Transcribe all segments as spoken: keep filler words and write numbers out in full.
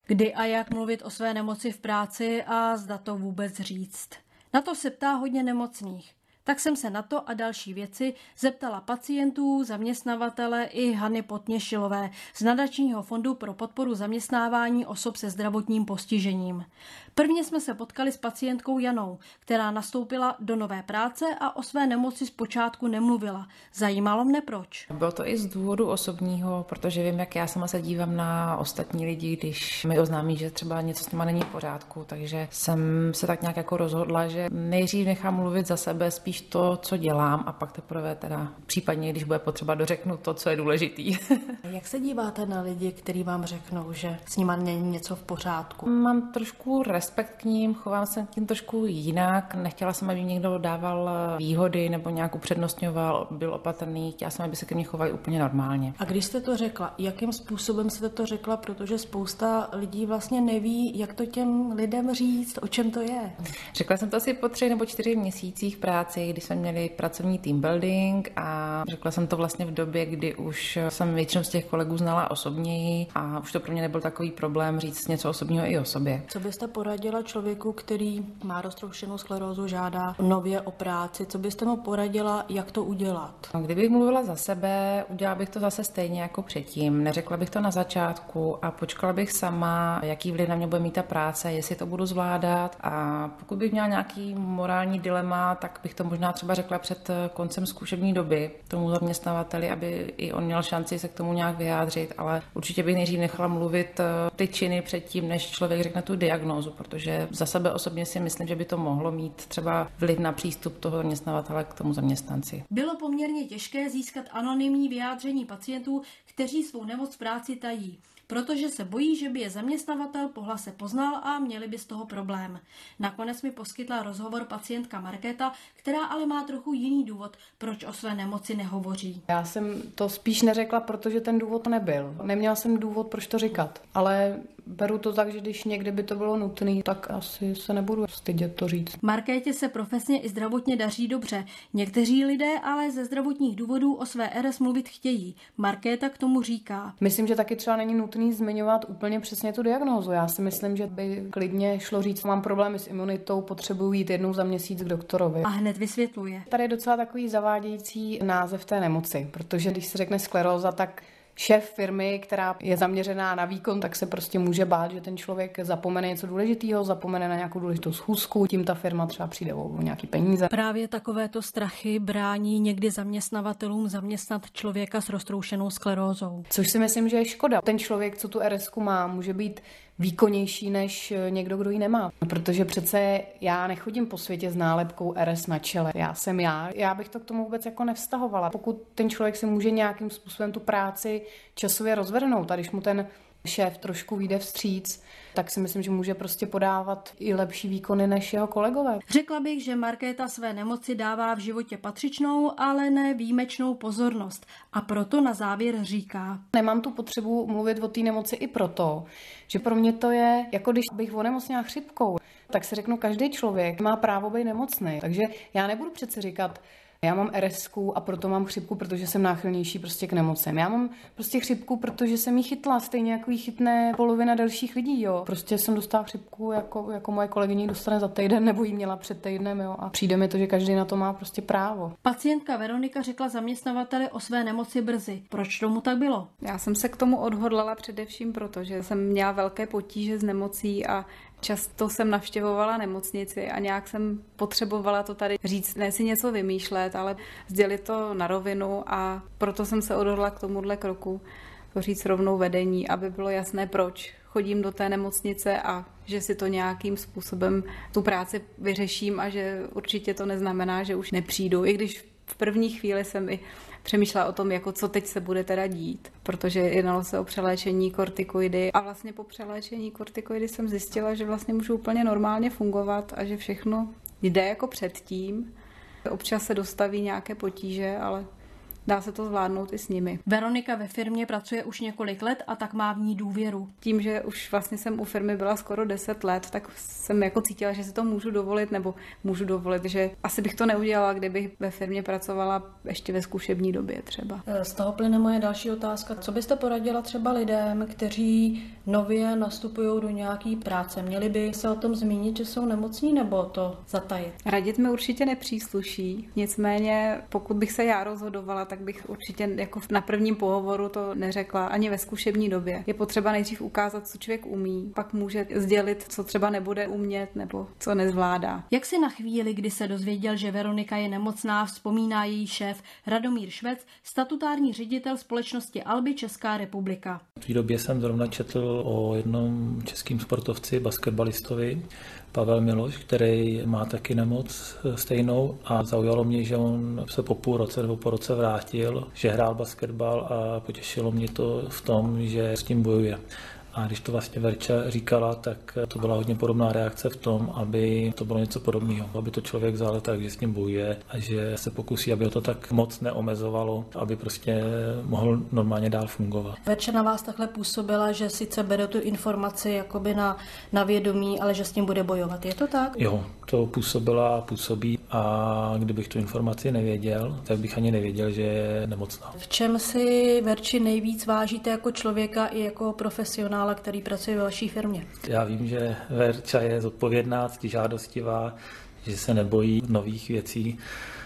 Kdy a jak mluvit o své nemoci v práci a zda to vůbec říct. Na to se ptá hodně nemocných. Tak jsem se na to a další věci zeptala pacientů, zaměstnavatele i Hany Potněšilové z Nadačního fondu pro podporu zaměstnávání osob se zdravotním postižením. Prvně jsme se potkali s pacientkou Janou, která nastoupila do nové práce a o své nemoci zpočátku nemluvila. Zajímalo mne proč. Bylo to i z důvodu osobního, protože vím, jak já sama se dívám na ostatní lidi, když mi oznámí, že třeba něco s nima není v pořádku, takže jsem se tak nějak jako rozhodla, že nejdřív nechám mluvit za sebe, spíš to, co dělám, a pak teprve teda případně, když bude potřeba, dořeknu to, co je důležitý. Jak se díváte na lidi, kteří vám řeknou, že s nima není něco v pořádku? Mám trošku respekt k ním, chovám se k tím trošku jinak. Nechtěla jsem, aby někdo dával výhody nebo nějak upřednostňoval, byl opatrný. Chtěla jsem, aby se ke mně chovali úplně normálně. A když jste to řekla, jakým způsobem jste to řekla, protože spousta lidí vlastně neví, jak to těm lidem říct, o čem to je? Řekla jsem to asi po třech nebo čtyřech měsících práci, kdy jsme měli pracovní team building, a řekla jsem to vlastně v době, kdy už jsem většinu z těch kolegů znala osobněji a už to pro mě nebyl takový problém říct něco osobního i o sobě. Co byste poradila člověku, který má roztroušenou sklerózu, žádá nově o práci? Co byste mu poradila, jak to udělat? Kdybych mluvila za sebe, udělala bych to zase stejně jako předtím. Neřekla bych to na začátku a počkala bych sama, jaký vliv na mě bude mít ta práce, jestli to budu zvládat, a pokud bych měla nějaký morální dilema, tak bych to možná třeba řekla před koncem zkušební doby tomu zaměstnavateli, aby i on měl šanci se k tomu nějak vyjádřit, ale určitě bych nejdřív nechala mluvit ty činy předtím, než člověk řekne tu diagnózu, protože za sebe osobně si myslím, že by to mohlo mít třeba vliv na přístup toho zaměstnavatele k tomu zaměstnanci. Bylo poměrně těžké získat anonymní vyjádření pacientů, kteří svou nemoc v práci tají, protože se bojí, že by je zaměstnavatel po hlase poznal a měli by z toho problém. Nakonec mi poskytla rozhovor pacientka Markéta, která ale má trochu jiný důvod, proč o své nemoci nehovoří. Já jsem to spíš neřekla, protože ten důvod nebyl. Neměla jsem důvod, proč to říkat, ale beru to tak, že když někde by to bylo nutné, tak asi se nebudu stydět to říct. Markétě se profesně i zdravotně daří dobře. Někteří lidé ale ze zdravotních důvodů o své R S mluvit chtějí. Markéta k tomu říká. Myslím, že taky třeba není nutný zmiňovat úplně přesně tu diagnózu. Já si myslím, že by klidně šlo říct, mám problémy s imunitou, potřebuji jít jednou za měsíc k doktorovi. A hned vysvětluje. Tady je docela takový zavádějící název té nemoci, protože když se řekne skleróza, tak šéf firmy, která je zaměřená na výkon, tak se prostě může bát, že ten člověk zapomene něco důležitého, zapomene na nějakou důležitou schůzku, tím ta firma třeba přijde o nějaký peníze. Právě takovéto strachy brání někdy zaměstnavatelům zaměstnat člověka s roztroušenou sklerózou. Což si myslím, že je škoda. Ten člověk, co tu R S ku má, může být výkonnější než někdo, kdo ji nemá. Protože přece já nechodím po světě s nálepkou R S na čele. Já jsem já. Já bych to k tomu vůbec jako nevztahovala. Pokud ten člověk si může nějakým způsobem tu práci časově rozvrhnout, a když mu ten šéf trošku vyjde vstříc, tak si myslím, že může prostě podávat i lepší výkony než jeho kolegové. Řekla bych, že Markéta své nemoci dává v životě patřičnou, ale ne výjimečnou pozornost. A proto na závěr říká. Nemám tu potřebu mluvit o té nemoci i proto, že pro mě to je, jako když bych onemocněla chřipkou, tak si řeknu, každý člověk má právo být nemocný. Takže já nebudu přece říkat, já mám R S ku a proto mám chřipku, protože jsem náchylnější prostě k nemocem. Já mám prostě chřipku, protože jsem jí chytla, stejně jako jí chytne polovina dalších lidí, jo. Prostě jsem dostala chřipku, jako, jako moje kolegyně dostane za týden, nebo jí měla před týdnem, jo. A přijde mi to, že každý na to má prostě právo. Pacientka Veronika řekla zaměstnavateli o své nemoci brzy. Proč tomu tak bylo? Já jsem se k tomu odhodlala především proto, že jsem měla velké potíže s nemocí a často jsem navštěvovala nemocnici a nějak jsem potřebovala to tady říct, ne si něco vymýšlet, ale sdělit to na rovinu, a proto jsem se odhodla k tomuhle kroku, to říct rovnou vedení, aby bylo jasné, proč chodím do té nemocnice a že si to nějakým způsobem tu práci vyřeším a že určitě to neznamená, že už nepřijdu, i když v první chvíli jsem i přemýšlela o tom, jako co teď se bude teda dít, protože jednalo se o přeléčení kortikoidy a vlastně po přeléčení kortikoidy jsem zjistila, že vlastně můžu úplně normálně fungovat a že všechno jde jako předtím. Občas se dostaví nějaké potíže, ale dá se to zvládnout i s nimi. Veronika ve firmě pracuje už několik let a tak má v ní důvěru. Tím, že už vlastně jsem u firmy byla skoro deset let, tak jsem jako cítila, že si to můžu dovolit, nebo můžu dovolit, že asi bych to neudělala, kdybych ve firmě pracovala ještě ve zkušební době třeba. Z toho plyne moje další otázka. Co byste poradila třeba lidem, kteří nově nastupují do nějaký práce? Měli by se o tom zmínit, že jsou nemocní, nebo to zatajit? Radit mi určitě nepřísluší. Nicméně, pokud bych se já rozhodovala, tak bych určitě jako na prvním pohovoru to neřekla ani ve zkušební době. Je potřeba nejdřív ukázat, co člověk umí, pak může sdělit, co třeba nebude umět nebo co nezvládá. Jak si na chvíli, kdy se dozvěděl, že Veronika je nemocná, vzpomíná její šéf Radomír Švec, statutární ředitel společnosti Alby Česká republika. V té době jsem zrovna četl o jednom českém sportovci, basketbalistovi, Pavel Miloš, který má taky nemoc stejnou a zaujalo mě, že on se po půl roce nebo po roce vrátil, že hrál basketbal a potěšilo mě to v tom, že s tím bojuje. A když to vlastně Verča říkala, tak to byla hodně podobná reakce v tom, aby to bylo něco podobného, aby to člověk vzal tak, že s ním bojuje a že se pokusí, aby ho to tak moc neomezovalo, aby prostě mohl normálně dál fungovat. Verča na vás takhle působila, že sice bere tu informaci jakoby na, na vědomí, ale že s tím bude bojovat. Je to tak? Jo, to působila a působí a kdybych tu informaci nevěděl, tak bych ani nevěděl, že je nemocná. V čem si Verči nejvíc vážíte jako člověka i jako profesionála, který pracuje ve vaší firmě? Já vím, že Verča je zodpovědná, žádostivá, že se nebojí nových věcí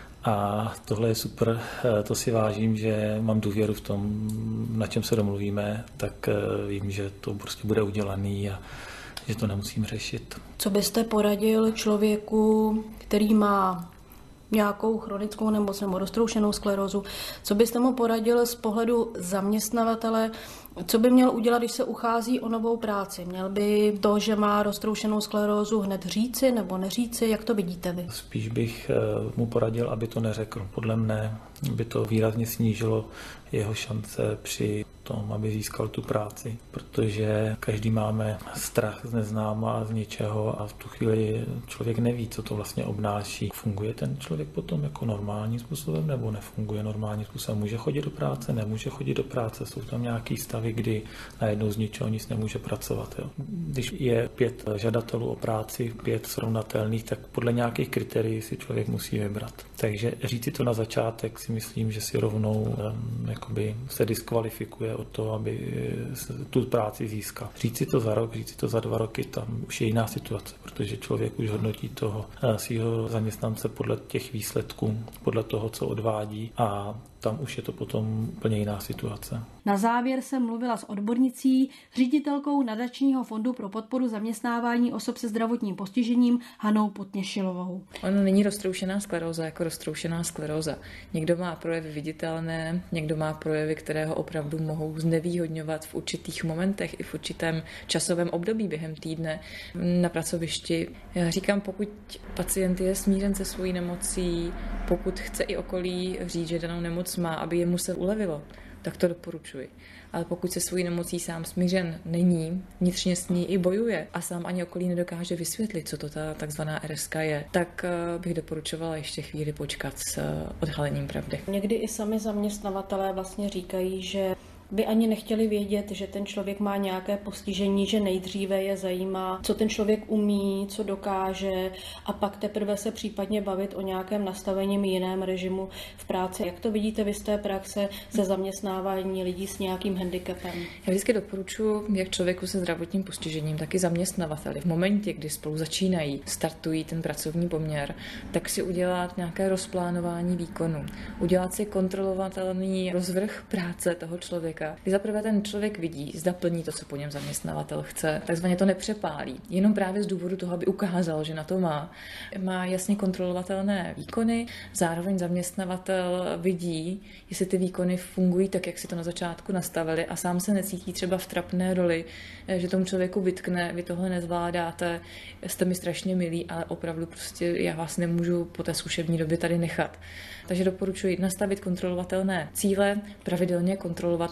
a tohle je super. To si vážím, že mám důvěru v tom, na čem se domluvíme, tak vím, že to prostě bude udělaný a že to nemusím řešit. Co byste poradil člověku, který má nějakou chronickou nemoc nebo roztroušenou sklerózu? Co byste mu poradil z pohledu zaměstnavatele? Co by měl udělat, když se uchází o novou práci? Měl by to, že má roztroušenou sklerózu, hned říci nebo neříci? Jak to vidíte vy? Spíš bych mu poradil, aby to neřekl. Podle mne by to výrazně snížilo jeho šance při tom, aby získal tu práci, protože každý máme strach z neznáma a z něčeho a v tu chvíli člověk neví, co to vlastně obnáší. Funguje ten člověk potom jako normálním způsobem nebo nefunguje normálním způsobem? Může chodit do práce, nemůže chodit do práce, jsou tam nějaký stavy, kdy najednou z ničeho nic nemůže pracovat. Jo. Když je pět žadatelů o práci, pět srovnatelných, tak podle nějakých kritérií si člověk musí vybrat. Takže říct si to na začátek si myslím, že si rovnou um, jakoby se diskvalifikuje od toho, aby tu práci získal. Říct si to za rok, říct si to za dva roky, tam už je jiná situace, protože člověk už hodnotí toho svého zaměstnance podle těch výsledků, podle toho, co odvádí a tam už je to potom úplně jiná situace. Na závěr jsem mluvila s odbornicí, ředitelkou Nadačního fondu pro podporu zaměstnávání osob se zdravotním postižením Hanou Potněšilovou. Ono není roztroušená skleróza jako roztroušená skleróza. Někdo má projevy viditelné, někdo má projevy, které ho opravdu mohou znevýhodňovat v určitých momentech i v určitém časovém období během týdne na pracovišti. Já říkám, pokud pacient je smířen se svojí nemocí, pokud chce i okolí říct, že danou nemoc má, aby jemu se ulevilo, tak to doporučuji. Ale pokud se svojí nemocí sám smířen není, vnitřně s ní i bojuje a sám ani okolí nedokáže vysvětlit, co to ta takzvaná er es ká je, tak bych doporučovala ještě chvíli počkat s odhalením pravdy. Někdy i sami zaměstnavatelé vlastně říkají, že by ani nechtěli vědět, že ten člověk má nějaké postižení, že nejdříve je zajímá, co ten člověk umí, co dokáže a pak teprve se případně bavit o nějakém nastavením jiném režimu v práci. Jak to vidíte vy z té praxe ze zaměstnávání lidí s nějakým handicapem? Já vždycky doporučuji jak člověku se zdravotním postižením, tak i zaměstnavateli. V momentě, kdy spolu začínají, startují ten pracovní poměr, tak si udělat nějaké rozplánování výkonu. Udělat si kontrolovatelný rozvrh práce toho člověka. Kdy zaprvé ten člověk vidí, zda plní to, co po něm zaměstnavatel chce, takzvaně to nepřepálí. Jenom právě z důvodu toho, aby ukázal, že na to má. Má jasně kontrolovatelné výkony, zároveň zaměstnavatel vidí, jestli ty výkony fungují tak, jak si to na začátku nastavili a sám se necítí třeba v trapné roli, že tomu člověku vytkne, vy tohle nezvládáte, jste mi strašně milí, ale opravdu prostě já vás nemůžu po té zkušební době tady nechat. Takže doporučuji nastavit kontrolovatelné cíle, pravidelně kontrolovat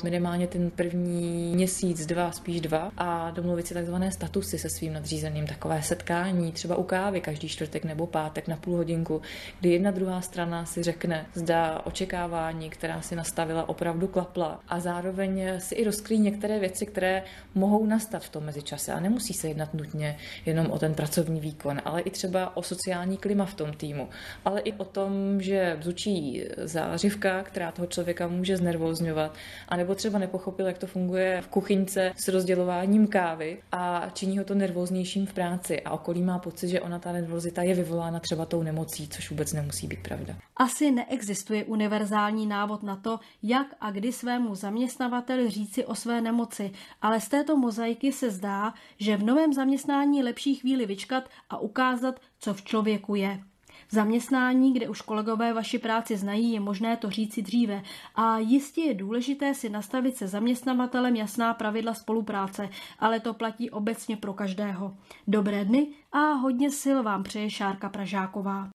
minimálně ten první měsíc, dva, spíš dva a domluvit si takzvané statusy se svým nadřízeným, takové setkání, třeba u kávy každý čtvrtek nebo pátek na půl hodinku, kdy jedna druhá strana si řekne, zda očekávání, která si nastavila, opravdu klapla a zároveň si i rozkryjí některé věci, které mohou nastat v tom mezičase a nemusí se jednat nutně jenom o ten pracovní výkon, ale i třeba o sociální klima v tom týmu, ale i o tom, že bzučí zářivka, která toho člověka může znervózňovat, anebo třeba nepochopil, jak to funguje v kuchyňce s rozdělováním kávy a činí ho to nervóznějším v práci a okolí má pocit, že ona ta nervozita je vyvolána třeba tou nemocí, což vůbec nemusí být pravda. Asi neexistuje univerzální návod na to, jak a kdy svému zaměstnavateli říci o své nemoci, ale z této mozaiky se zdá, že v novém zaměstnání je lepší chvíli vyčkat a ukázat, co v člověku je. V zaměstnání, kde už kolegové vaši práci znají, je možné to říci dříve a jistě je důležité si nastavit se zaměstnavatelem jasná pravidla spolupráce, ale to platí obecně pro každého. Dobré dny a hodně sil vám přeje Šárka Pražáková.